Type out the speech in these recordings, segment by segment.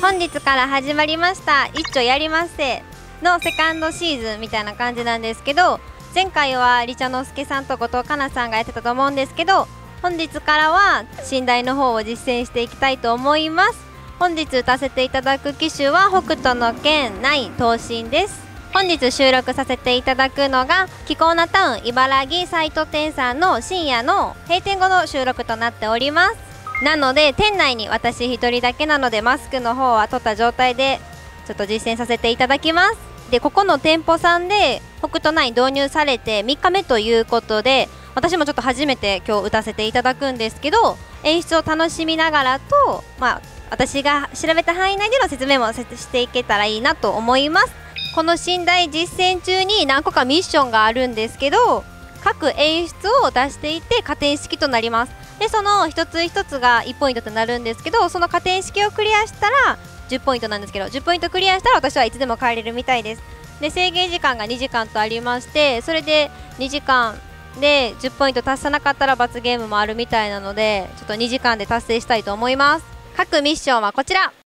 本日から始まりました一丁やりまっせのセカンドシーズンみたいな感じなんですけど、前回はリチャノスケさんと後藤かなさんがやってたと思うんですけど、本日からは寝台の方を実践していきたいと思います。本日歌わせていただく機種は北斗の拳9東進です。本日収録させていただくのがキコーナタウン茨城サイト店さんの深夜の閉店後の収録となっております。なので店内に私一人だけなのでマスクの方は取った状態でちょっと実践させていただきます。でここの店舗さんで北斗9導入されて3日目ということで、私もちょっと初めて今日歌わせていただくんですけど、演出を楽しみながらと、私が調べた範囲内での説明もしていけたらいいなと思います。この寝台実践中に何個かミッションがあるんですけど、各演出を出していって加点式となります。でその一つ一つが1ポイントとなるんですけど、その加点式をクリアしたら10ポイントなんですけど、10ポイントクリアしたら私はいつでも帰れるみたいです。で制限時間が2時間とありまして、それで2時間で10ポイント達さなかったら罰ゲームもあるみたいなので、ちょっと2時間で達成したいと思います。各ミッションはこちら。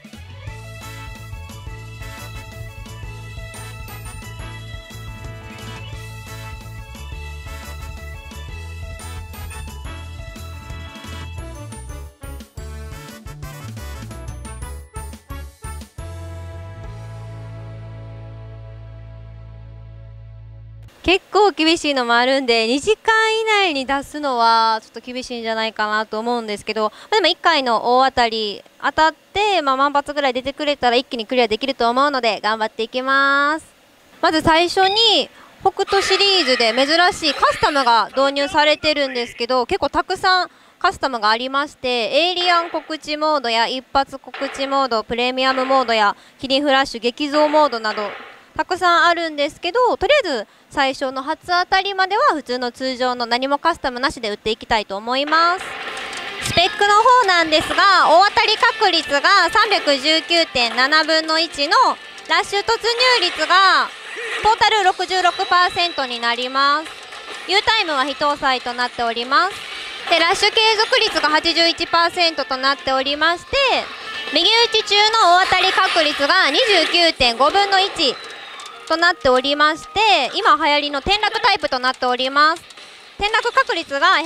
結構厳しいのもあるんで、2時間以内に出すのはちょっと厳しいんじゃないかなと思うんですけど、でも1回の大当たり当たって、万発ぐらい出てくれたら一気にクリアできると思うので頑張っていきます。まず最初に北斗シリーズで珍しいカスタムが導入されてるんですけど、結構たくさんカスタムがありまして、エイリアン告知モードや一発告知モード、プレミアムモードやキリンフラッシュ激増モードなどたくさんあるんですけど、とりあえず最初の初当たりまでは普通の通常の何もカスタムなしで打っていきたいと思います。スペックの方なんですが、大当たり確率が 319.7 分の1のラッシュ突入率がトータル 66% になります。 U タイムは非搭載となっております。でラッシュ継続率が 81% となっておりまして、右打ち中の大当たり確率が 29.5 分の1となっておりまして、今流行りの転落タイプとなっております。転落確率が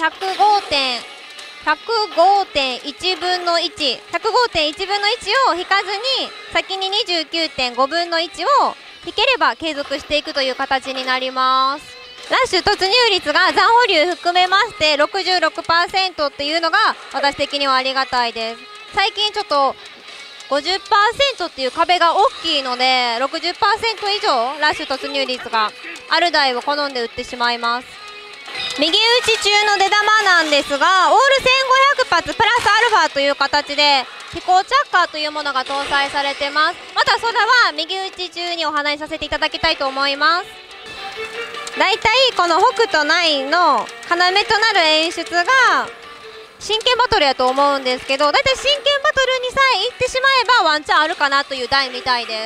105.1 分の1、105.1 分の1を引かずに先に 29.5 分の1を引ければ継続していくという形になります。ラッシュ突入率が残保留含めまして 66% っていうのが私的にはありがたいです。最近ちょっと50% っていう壁が大きいので、60% 以上ラッシュ突入率がある台を好んで打ってしまいます。右打ち中の出玉なんですが、オール1500発プラスアルファという形で飛行チャッカーというものが搭載されてます。またそれは右打ち中にお話しさせていただきたいと思います。だいたいこの北斗9の要となる演出が真剣バトルやと思うんですけど、だいたい真剣バトルにさえ行ってしまえばワンチャンあるかなという台みたいです。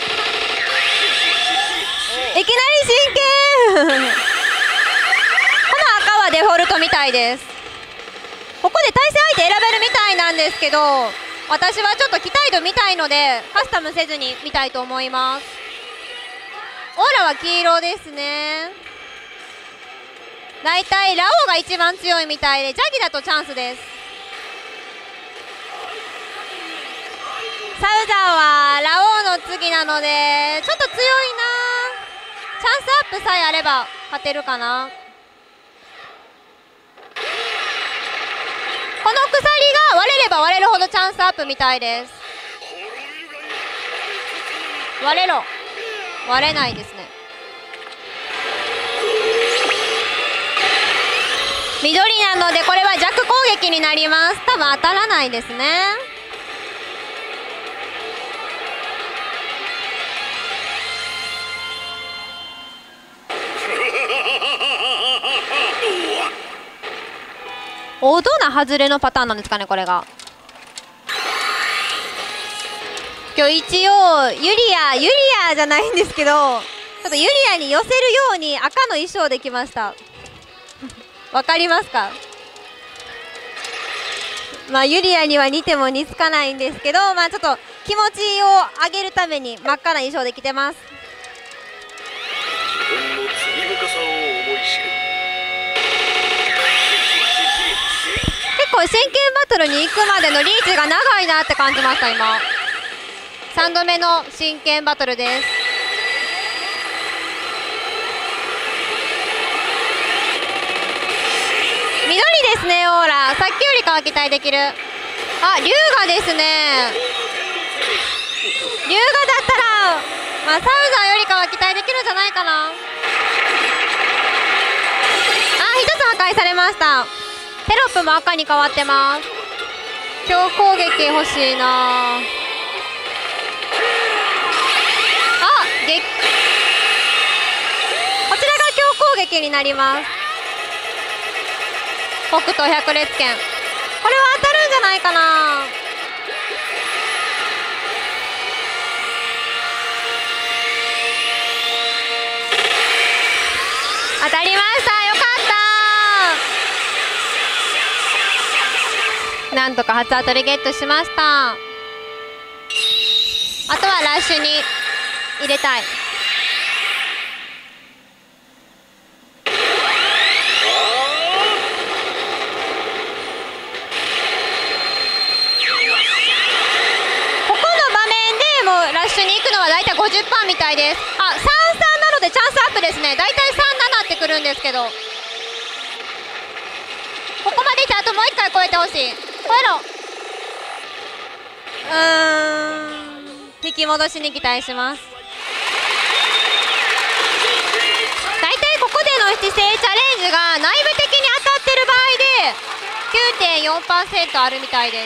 いきなり真剣この赤はデフォルトみたいです。ここで対戦相手選べるみたいなんですけど、私はちょっと期待度見たいのでカスタムせずに見たいと思います。オーラは黄色ですね。だいたいラオウが一番強いみたいで、ジャギだとチャンスです。サウザーはラオウの次なのでちょっと強いな。チャンスアップさえあれば勝てるかな。この鎖が割れれば割れるほどチャンスアップみたいです。割れろ。割れないですね。緑なのでこれは弱攻撃になります。多分当たらないですね。王道な外れのパターンなんですかね、これが。今日一応ユリアじゃないんですけど、ちょっとユリアに寄せるように赤の衣装できました。わかりますか？ まあユリアには似ても似つかないんですけど、まあちょっと気持ちを上げるために真っ赤な衣装で着てます。 自分の罪深さを思い知る。 結構真剣バトルに行くまでのリーチが長いなって感じました。今3度目の真剣バトルです。緑ですね。オーラさっきよりかは期待できる。あ、龍河ですね。龍河だったら、まあ、サウザーよりかは期待できるんじゃないかな。あ、一つ破壊されました。テロップも赤に変わってます。強攻撃欲しいな。あ、こちらが強攻撃になります。北斗百裂拳、これは当たるんじゃないかな。当たりました。よかった。なんとか初当たりゲットしました。あとはラッシュに入れたい。ラッシュに行くのはだいたい 50% みたいです。あ、3-3なのでチャンスアップですね。だいたい3-7ってくるんですけど、ここまでいってあともう1回超えてほしい。超えろ。引き戻しに期待します。だいたいここでの姿勢チャレンジが内部的に当たってる場合で 9.4% あるみたいです。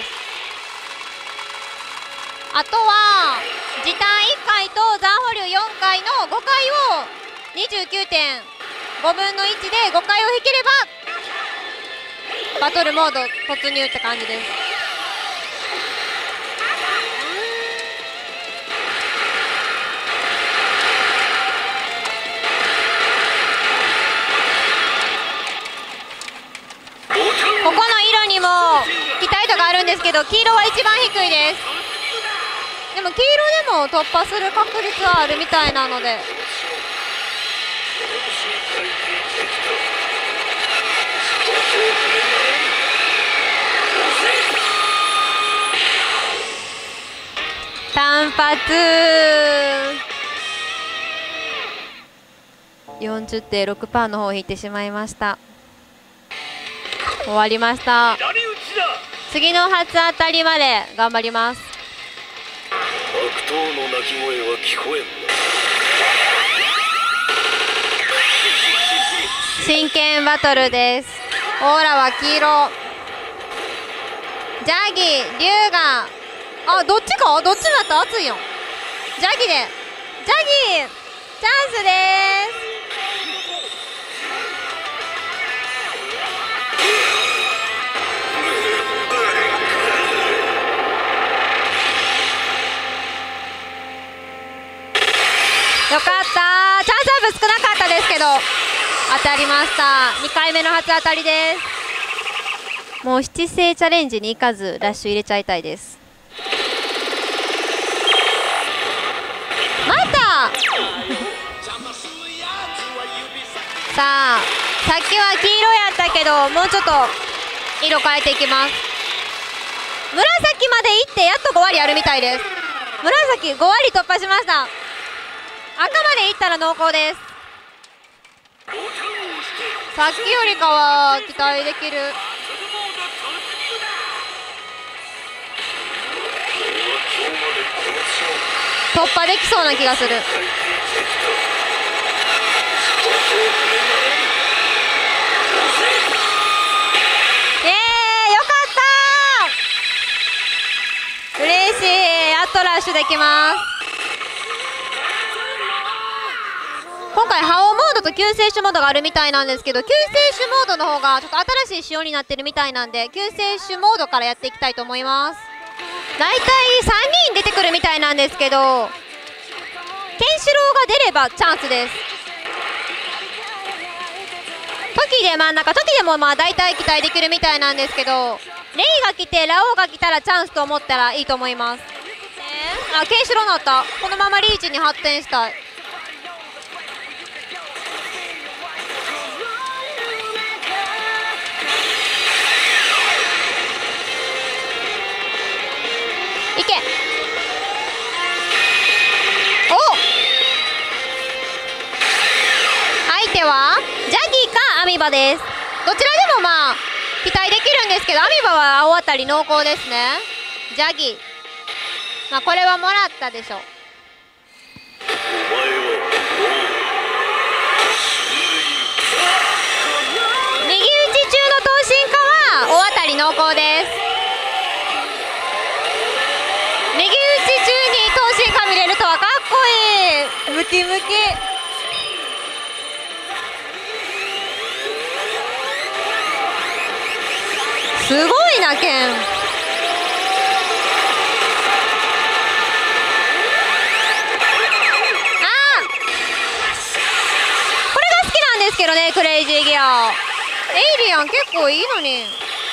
あとは時短1回と残保留4回の5回を 29.5 分の1で5回を引ければバトルモード突入って感じです。ここの色にも期待度があるんですけど、黄色は一番低いです。でも黄色でも突破する確率はあるみたいなので、単発 40.6% の方を引いてしまいました。終わりました。次の初当たりまで頑張ります。 悪党の鳴き声は聞こえんな。 真剣バトルです。オーラは黄色、ジャギ、龍河、あ、どっちか、どっちだったら熱いよ。ジャギで、ジャギチャンスです。よかった。チャンスアップ少なかったですけど当たりました。2回目の初当たりです。もう七星チャレンジに行かずラッシュ入れちゃいたいです。またさあ、さっきは黄色やったけど、もうちょっと色変えていきます。紫まで行ってやっと5割あるみたいです。紫5割突破しました。赤までいったら濃厚です。さっきよりかは期待できる。突破できそうな気がする。よかったー。嬉しい。やっとラッシュできます。今回覇王モードと救世主モードがあるみたいなんですけど、救世主モードの方がちょっと新しい仕様になってるみたいなんで、救世主モードからやっていきたいと思います。だいたい3人出てくるみたいなんですけど、ケンシロウが出ればチャンスです。トキで真ん中、トキでもまあだいたい期待できるみたいなんですけど、 レイが来てラオウが来たらチャンスと思ったらいいと思います。あ、ケンシロウになった。このままリーチに発展したい。いけ。お、相手はジャギかアミバです。どちらでもまあ期待できるんですけど、アミバは青当たり濃厚ですね。ジャギ、まあこれはもらったでしょう。右打ち中の闘神家は大当たり濃厚です。右打ち中に闘神家見れるとはかっこいい。ムキムキ。すごいな、ケン。あー、これが好きなんですけどね、クレイジーギア。エイリアン結構いいのに。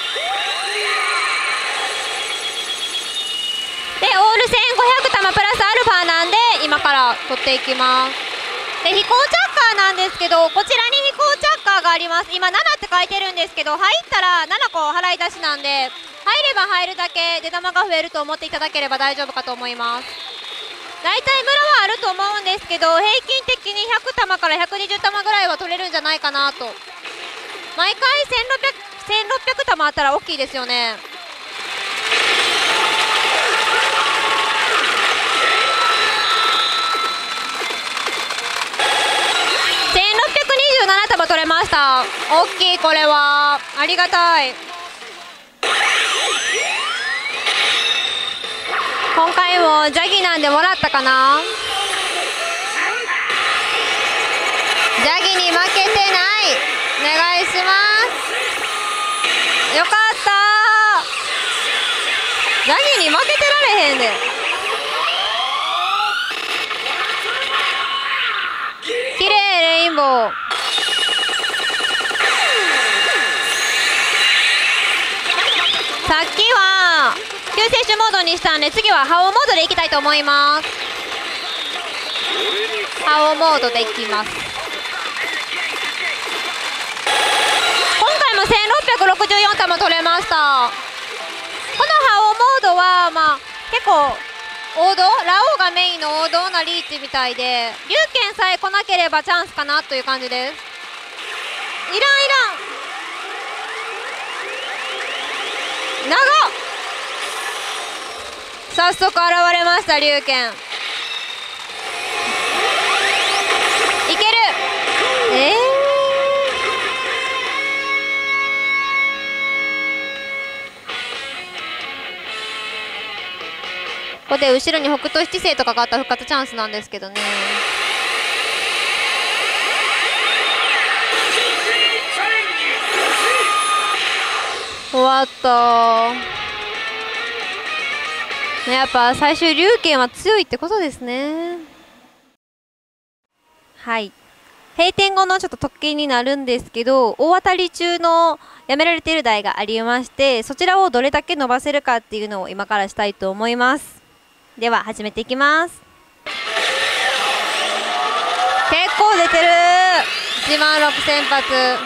で、オール1500玉プラスアルファなんで今から取っていきます。で、飛行チャッカーなんですけど、こちらに飛行チャッカーがあります。今7って書いてるんですけど、入ったら7個払い出しなんで、入れば入るだけ出玉が増えると思っていただければ大丈夫かと思います。大体村はあると思うんですけど、平均的に100玉から120玉ぐらいは取れるんじゃないかなと。毎回1600玉あったら大きいですよね。1627束取れました。大きい。これはありがたい。今回もジャギなんでもらったかな。ジャギに負けてない。お願いします。よかった。ジャギに負けてられへんで。きれい、レインボー。さっきは救世主モードにしたんで、次はハオモードでいきたいと思います。ハオモードでいきます。今回も1664玉取れました。このハオモードはまあ結構王道、ラオウがメインの王道なリーチみたいで、龍拳さえ来なければチャンスかなという感じです。いらんいらん。長っ。早速現れました龍拳。いける。ここで後ろに北斗七星とかがあったら復活チャンスなんですけどね。終わった。やっぱ最終龍拳は強いってことですね。はい、閉店後のちょっと特権になるんですけど、大当たり中のやめられている台がありまして、そちらをどれだけ伸ばせるかっていうのを今からしたいと思います。では始めていきます。結構出てる。1万6000発。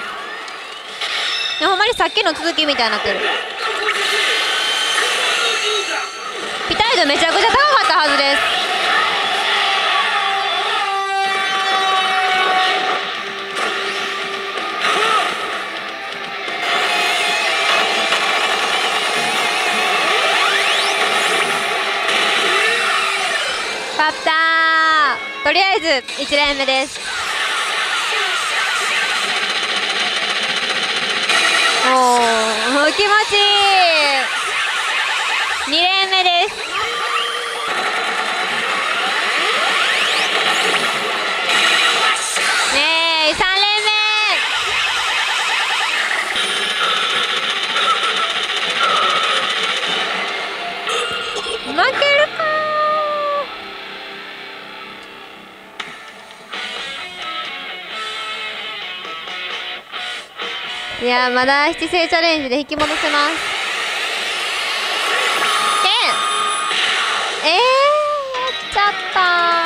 ほんまにさっきの続きみたいになってる。ピタイドめちゃくちゃ高かったはずです。勝ったー。とりあえず1連目です。おー、気持ちいい。2連目です。ねえ、3連目。負けるかー。いや、まだ七星チャレンジで引き戻せます。 ちゃった。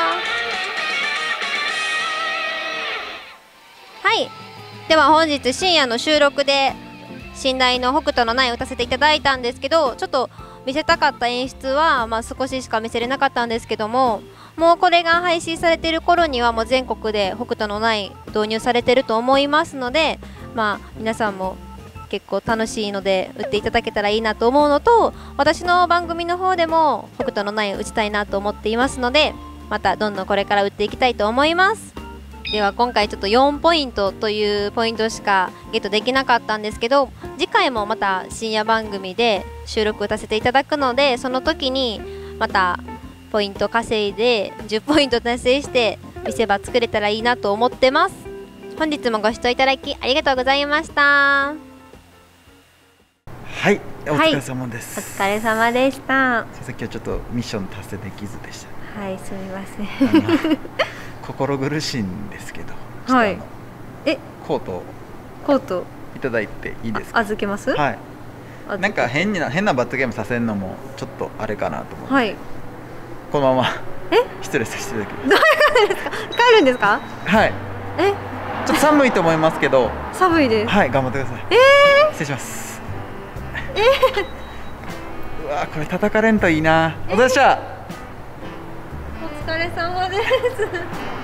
はい、では本日深夜の収録で信頼の北斗のない歌せていただいたんですけど、ちょっと見せたかった演出は、少ししか見せれなかったんですけども、もうこれが配信されている頃にはもう全国で北斗のない導入されてると思いますので、皆さんも結構楽しいので打っていただけたらいいなと思うのと、私の番組の方でも北斗のない打ちたいなと思っていますので、またどんどんこれから打っていきたいと思います。では今回ちょっと4ポイントというポイントしかゲットできなかったんですけど、次回もまた深夜番組で収録打たせていただくので、その時にまたポイント稼いで10ポイント達成して見せ場作れたらいいなと思ってます。本日もご視聴いただきありがとうございました。 はい、お疲れ様です。 お疲れ様でした。 さっきはちょっとミッション達成できずでした。 はい、すみません。 心苦しいんですけど、 はい。 コートいただいていいですか？ 預けます？ はい。なんか変な罰ゲームさせるのもちょっとあれかなと思って。 はい。 このまま失礼させていただきます。 どういうことですか？帰るんですか？ はい。ちょっと寒いと思いますけど。 寒いです。 はい、頑張ってください。失礼します。うわ、これ叩かれんといいな。お疲れ様でした。 お疲れ様です。